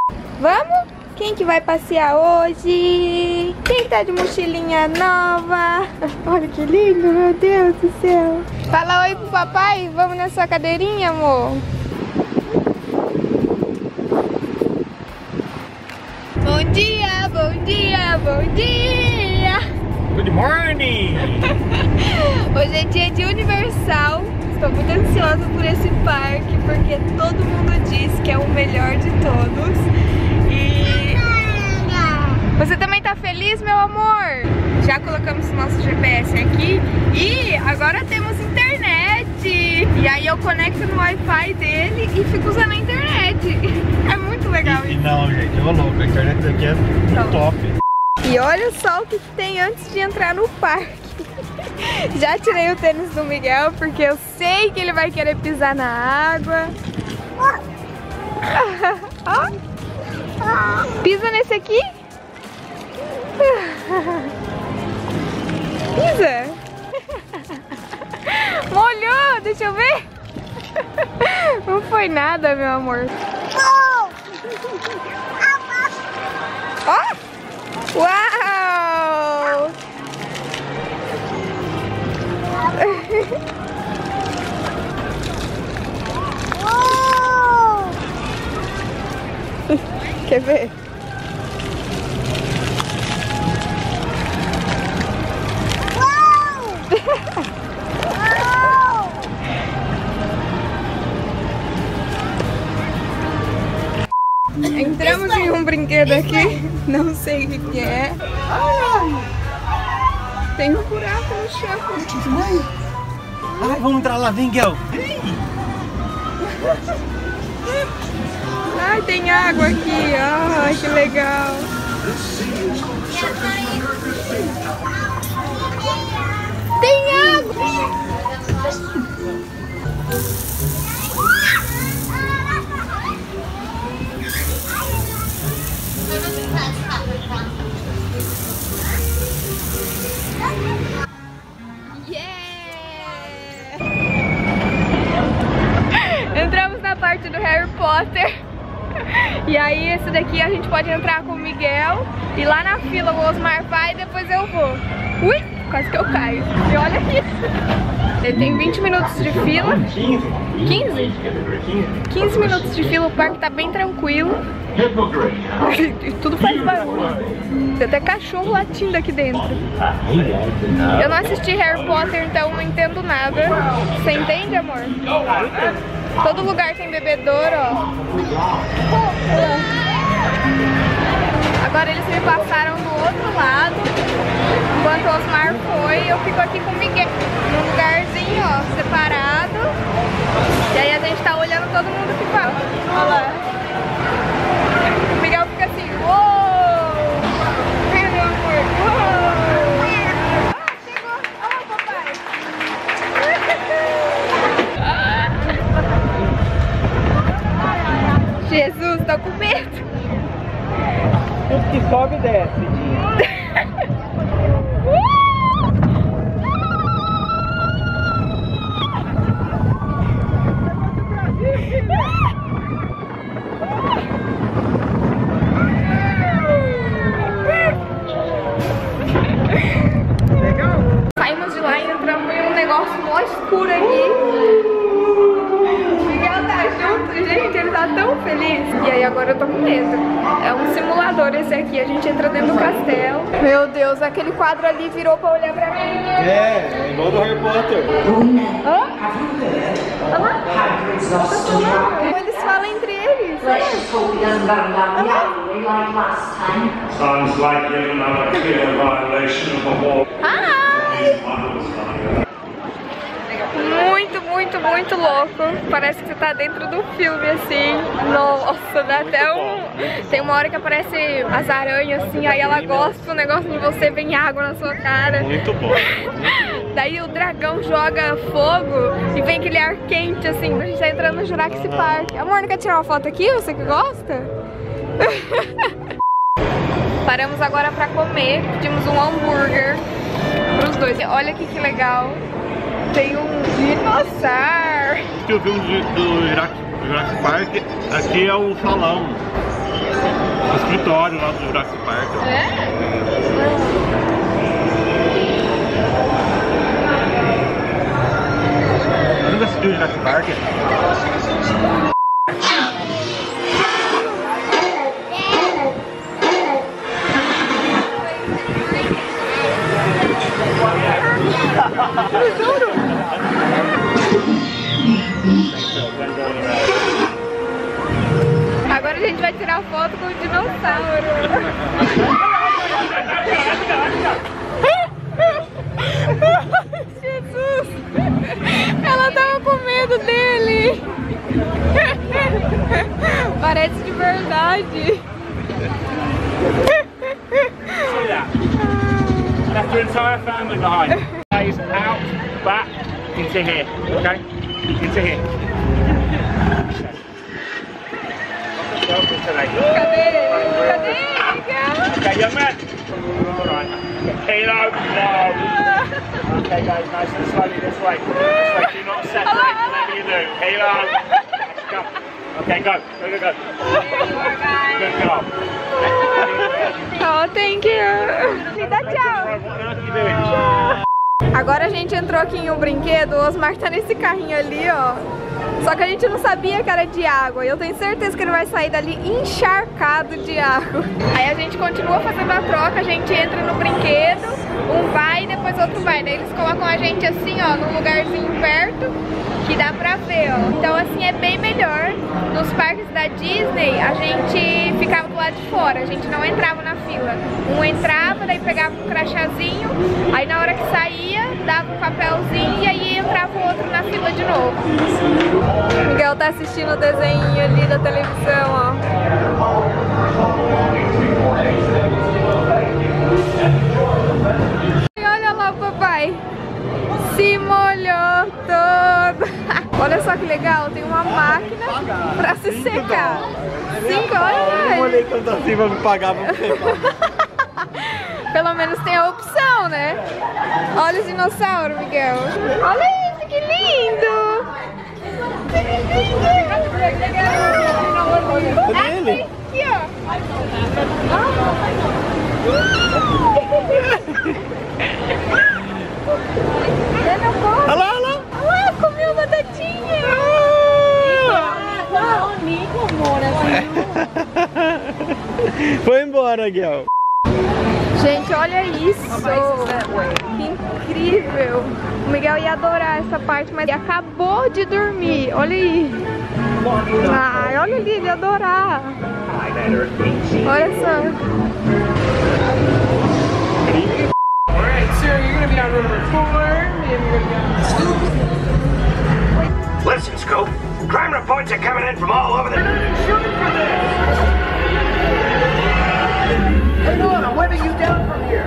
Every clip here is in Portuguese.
Vamos? Quem que vai passear hoje? Quem tá de mochilinha nova? Olha que lindo, meu Deus do céu. Fala oi pro papai, vamos na sua cadeirinha, amor. Bom dia, bom dia, bom dia. Good morning. Hoje é dia de Universal. Estou muito ansiosa por esse parque, porque todo mundo diz que é o melhor de todos. E você também tá feliz, meu amor? Já colocamos o nosso GPS aqui e agora temos internet. E aí eu conecto no Wi-Fi dele e fico usando a internet. É muito legal isso. Não, gente, eu louco, a internet daqui é muito top. E olha só o que tem antes de entrar no parque. Já tirei o tênis do Miguel porque eu sei que ele vai querer pisar na água. Pisa nesse aqui. Pisa. Molhou, deixa eu ver. Não foi nada, meu amor. Ó! Uau! Quer ver? Entramos em um brinquedo aqui, não sei o que é. Tem um buraco no chão. Ai, vamos entrar lá, vem, Miguel. Ai, tem água aqui, ai, que legal. Tem água! Entramos na parte do Harry Potter. E aí esse daqui a gente pode entrar com o Miguel. E lá na fila o Osmar vai e depois eu vou. Ui, quase que eu caio. E olha aqui. Ele tem 20 minutos de fila. 15? 15 minutos de fila, o parque tá bem tranquilo. E tudo faz barulho. Tem até cachorro latindo aqui dentro. Eu não assisti Harry Potter, então não entendo nada. Você entende, amor? Todo lugar tem bebedouro, ó. Agora eles me passaram no outro lado. Enquanto o Osmar foi, eu fico aqui com o Miguel num lugarzinho, ó, separado. E aí a gente tá olhando todo mundo que fala. Olha lá. O Miguel fica assim, uou! Ai, meu amor, uou! Ah, chegou! Ó, papai! Jesus, tô com medo! Tudo que sobe desce. Legal? Saímos de lá e entramos em um negócio mó escuro aqui. O Miguel tá junto, gente, ele tá tão feliz. E aí agora eu tô com medo. É um simulador esse aqui, a gente entra dentro do castelo. Meu Deus, aquele quadro ali virou pra olhar pra mim. É igual do Harry Potter. Hã? Olha lá. Eles falam entre eles. Sounds like yet another clear violation of the law. Muito, muito, muito louco. Parece que você tá dentro do filme, assim. Nossa, dá até um... Tem uma hora que aparece as aranhas, assim, aí ela gosta do negócio de você, vem água na sua cara. Muito bom. Daí o dragão joga fogo e vem aquele ar quente, assim. A gente tá entrando no Jurassic Park. Amor, não quer tirar uma foto aqui? Você que gosta? Paramos agora pra comer. Pedimos um hambúrguer pros dois. Olha aqui que legal. Tem um dinossauro. Que eu vi do Jurassic Park, aqui é o salão. escritório lá do Jurassic Park. Nunca assistiu o Jurassic Park? Agora a gente vai tirar foto com o dinossauro. Jesus! Ela tava com medo dele. Parece de verdade. Left your entire family behind. Guys, out, back, into here, okay? Into here. Cadê? Cadê? Okay, young man. Alright. Kilo, no. Okay, guys, nice and slowly this way. This way, do not separate, whatever you do. Kilo. Go. Okay, go. Go, go, go. Good job. Oh, thank you. Me dá tchau. What on earth are you doing? Agora a gente entrou aqui em um brinquedo, o Osmar tá nesse carrinho ali, ó. Só que a gente não sabia que era de água. E eu tenho certeza que ele vai sair dali encharcado de água. Aí a gente continua fazendo a troca, a gente entra no brinquedo, um vai e depois outro vai. Daí eles colocam a gente assim, ó, num lugarzinho perto, que dá pra ver, ó. Então assim é bem melhor. Nos parques da Disney, a gente ficava do lado de fora, a gente não entrava na fila. Um entrava, daí pegava um crachazinho, aí na hora que saía, dava um papelzinho e aí entrava o outro na fila de novo. Miguel tá assistindo o desenho ali da televisão, ó. E olha lá o papai. Se molhou todo. Olha só que legal, tem uma máquina pra se secar. 5 horas. Eu olhei tanto assim pra me pagar pra secar. Pelo menos tem a opção, né? Olha o dinossauro, Miguel. Olha isso, que lindo! Cadê ele? Aqui, ó. Olha lá, olha lá. Olha lá, comeu batatinha. Foi embora, Miguel. Gente, olha isso! Que incrível! O Miguel ia adorar essa parte, mas ele acabou de dormir. Olha aí! Ai, olha ali, ele ia adorar! Olha só! Listen, Scope. Crime reports are coming in from all over the... Shooting for this! Hey, Nolan, I'm waving you down from here.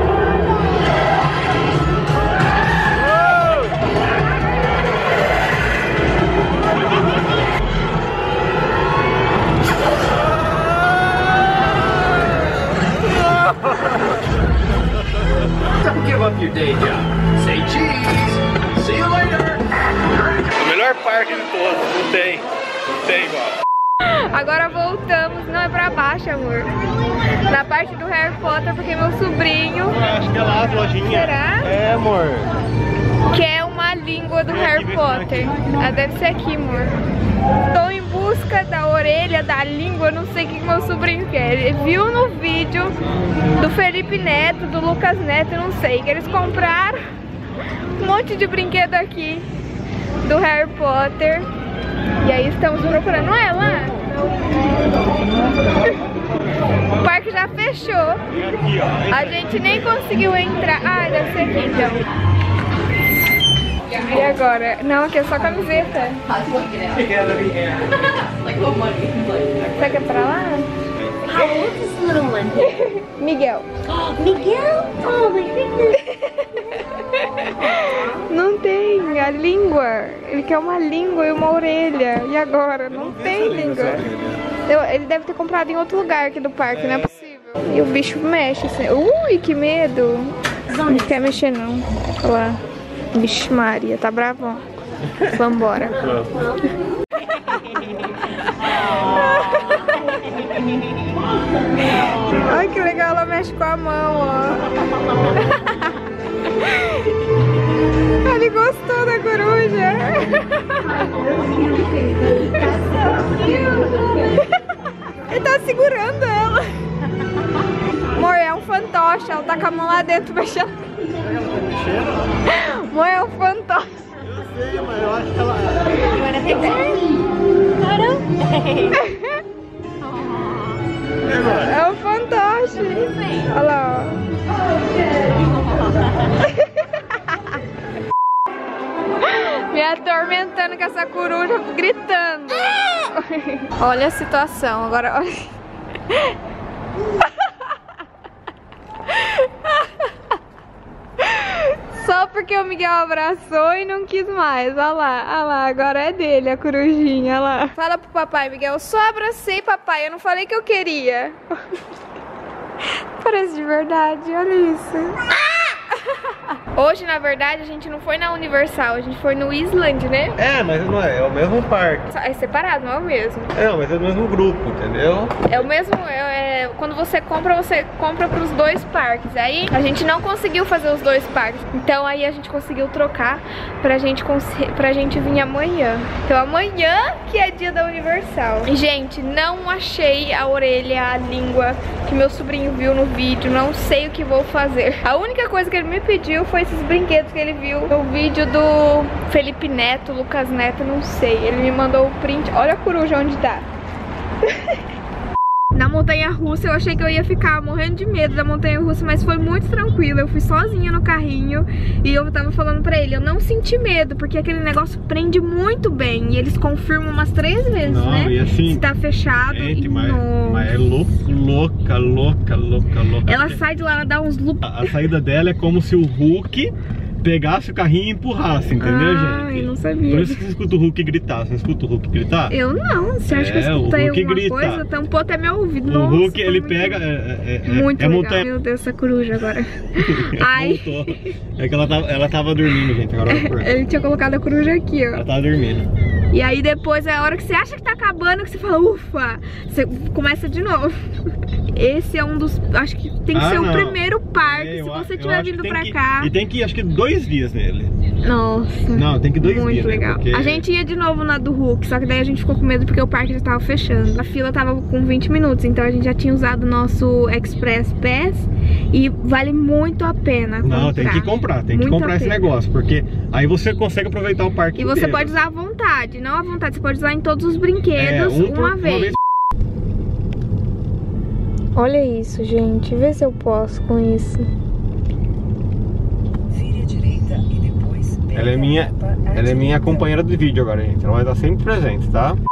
Don't give up your day job. Say cheese. See you later. O melhor parque de todos, não tem igual. Agora voltamos, não é pra baixo, amor. Na parte do Harry Potter, porque meu sobrinho... Acho que é lá a lojinha. Será? É, amor. Quer uma língua do Harry Potter. Ah, deve ser aqui, amor. Tô em busca da orelha, da língua, não sei o que meu sobrinho quer. Ele viu no vídeo do Felipe Neto, do Lucas Neto, não sei, que eles compraram um monte de brinquedo aqui do Harry Potter. E aí estamos procurando. Não é lá? O parque já fechou. Aqui, ó. A gente nem conseguiu entrar. Ah, deve ser aqui então. E agora? Não, aqui é só camiseta. Será que é pra lá? How old is this little one? Miguel. Miguel? Oh my goodness. Não tem a língua. Ele quer uma língua e uma orelha. E agora? Não tem língua. Ele deve ter comprado em outro lugar aqui do parque, não é possível. E o bicho mexe assim. Ui, que medo. Não quer mexer não. Olha lá. Vixe Maria, tá bravão. Vambora. Ai, que legal, ela mexe com a mão, ó. Ele gostou da coruja. Ele tá segurando ela. Amor, é um fantoche, ela tá com a mão lá dentro mexendo. Amor, é um fantoche. Eu sei, mas eu acho que ela... É um fantoche. Olha lá, ó. Me atormentando com essa coruja, gritando. Olha a situação, agora olha. Só porque o Miguel abraçou e não quis mais. Olha lá, agora é dele a corujinha, olha lá. Fala pro papai, Miguel, eu só abracei, papai, eu não falei que eu queria. Parece de verdade, olha isso. Hoje, na verdade, a gente não foi na Universal, a gente foi no Island, né? É, mas não é, é o mesmo parque. É separado, não é o mesmo. É, mas é o mesmo grupo, entendeu? É o mesmo, quando você compra pros dois parques. Aí a gente não conseguiu fazer os dois parques. Então aí a gente conseguiu trocar pra gente vir amanhã. Então amanhã que é dia da Universal. E, gente, não achei a orelha, a língua que meu sobrinho viu no vídeo. Não sei o que vou fazer. A única coisa que ele me pediu foi esses brinquedos que ele viu no vídeo do Felipe Neto, Lucas Neto, não sei. Ele me mandou o print. Olha a coruja onde tá. Na montanha-russa eu achei que eu ia ficar morrendo de medo da montanha-russa, mas foi muito tranquilo. Eu fui sozinha no carrinho e eu tava falando pra ele, eu não senti medo, porque aquele negócio prende muito bem. E eles confirmam umas 3 vezes, não, né? E assim, se tá fechado. gente, e mas é louca. Ela sai de lá, ela dá uns loops. A saída dela é como se o Hulk pegasse o carrinho e empurrasse, entendeu, gente? Ai, não sabia. Por isso que você escuta o Hulk gritar. Você escuta o Hulk gritar? Eu não. Você acha que eu escutei alguma grita. coisa? Tampou até meu ouvido. O Nossa, Hulk, ele muito pega... muito legal. montanha... Meu Deus, essa coruja agora. Ai. Voltou. É que ela tava dormindo, gente. Agora ele tinha colocado a coruja aqui, ó. Ela tava dormindo. E aí depois, a hora que você acha que tá acabando, que você fala, ufa, você começa de novo. Esse é um dos... Acho que tem que ser o primeiro parque, se você tiver vindo pra cá. E tem que ir, acho que 2 dias nele. Nossa. Não, tem que 2 dias. Muito legal. Porque... A gente ia de novo na do Hulk, só que daí a gente ficou com medo porque o parque já tava fechando. A fila tava com 20 minutos, então a gente já tinha usado o nosso Express Pass e vale muito a pena comprar. Não, tem que comprar, tem que comprar esse negócio, porque aí você consegue aproveitar o parque inteiro. E você pode usar à vontade, não à vontade, você pode usar em todos os brinquedos uma vez. Olha isso, gente, vê se eu posso com isso. Vire à direita e depois Ela é minha companheira de vídeo agora, gente. Ela vai estar sempre presente, tá?